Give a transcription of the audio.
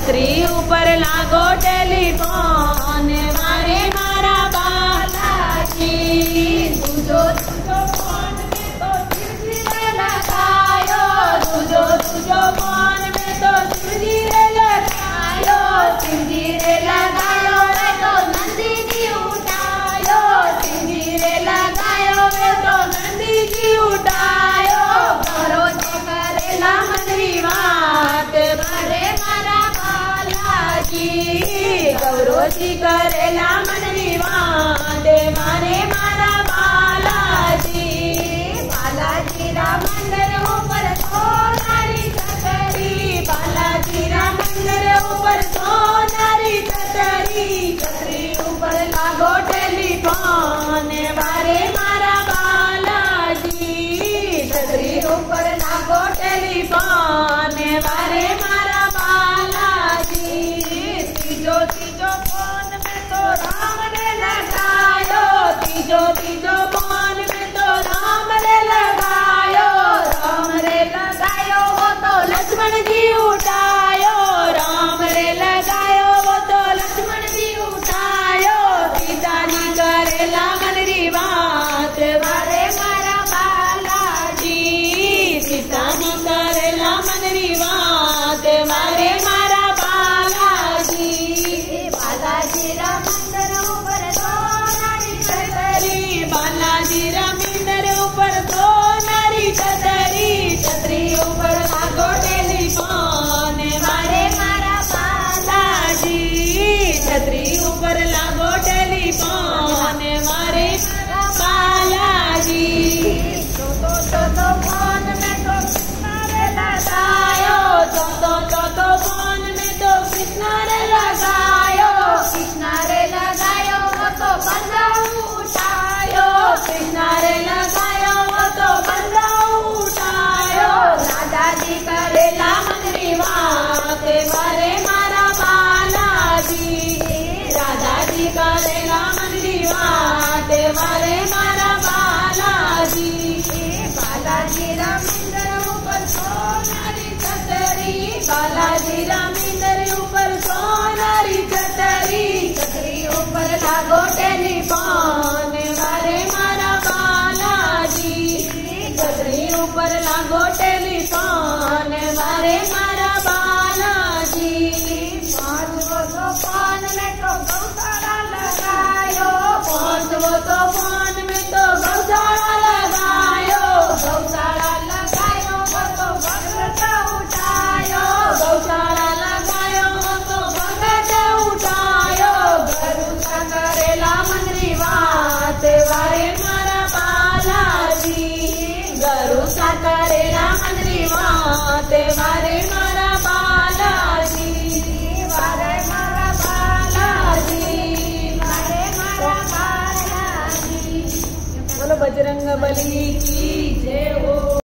छतरी ऊपर लागो टेलीफोन मारे मारा बालाजी। तुझो तुझो फोन में तो सिरजीरे लगायो, तुझो तुझो फोन में तो सिरजीरे लगायो, सिरजीरे लगायो वे तो नंदी जी उठायो, सिरजीरे लगायो वे तो नंदी जी उठायो। करो तो करेला मनरी बात मारे मारा बालाजी, गौरो जी करेला मनरी बात मारे मारा बालाजी। बालाजी रा मंदिर ऊपर सोनारी छतरी, बालाजी रा मंदिर ऊपर सोनारी छतरी, छतरी ऊपर लागो टेलीफोन मारे मारा बालाजी, छतरी ऊपर लागो टेलीफोन मारे मारा बालाजी। तीजो तीजो फोन में तो राम ने लगायो, तीजो तीजो फोन में तो राम ने लगायो, राम रे लगायो वो तो लक्ष्मण जी उठायो, राम रे लगायो वो तो लक्ष्मण जी उठायो। सीता जी करेला मनरी बात मारे मारा बालाजी, सीता जी करेला मनरी बात मारे मारा बालाजी। बालाजी रा मंदिर ऊपर सोनारी छतरी, बालाजी रा मंदिर ऊपर सोनारी छतरी, छतरी ऊपर लागो टेलीफोन मारे मारा बालाजी, छतरी ऊपर लागो टेलीफोन मारे मारा बालाजी। तो फोन में तो कृष्णा रे लगायो, तो फोन में तो कृष्णा रे लगायो, कृष्णा रे लगायो वो तो बंदा उठायो, कृष्णा रे लगायो वो तो बंदा उठायो। दादाजी करेला मनरी बात मारे मारा बालाजी, दादाजी करेला मनरी बात मारे मारा बालाजी। बालाजी रा मंदिर ऊपर सोनारी छतरी, बालाजी रा मंदिर ऊपर सोनारी छतरी, छतरी ऊपर लागो टेलीफोन मारे मारा बालाजी, छतरी ऊपर लागो टेलीफोन मारे मारा बालाजी। पांचवो तो फोन में तो गौशाला लगायो, पांचवो तो फोन में तो गौशाला लगायो, गौशाला लगायो वो तो भगत उठायो, गौशाला लगायो वो तो भगत उठायो। गरु सा करेला मनरी बात मारे मारा बालाजी, गरु सा करेला मनरी बात मारे मारा बालाजी, मारे मारा बालाजी, मारे मारा बालाजी। बोलो बजरंग बली की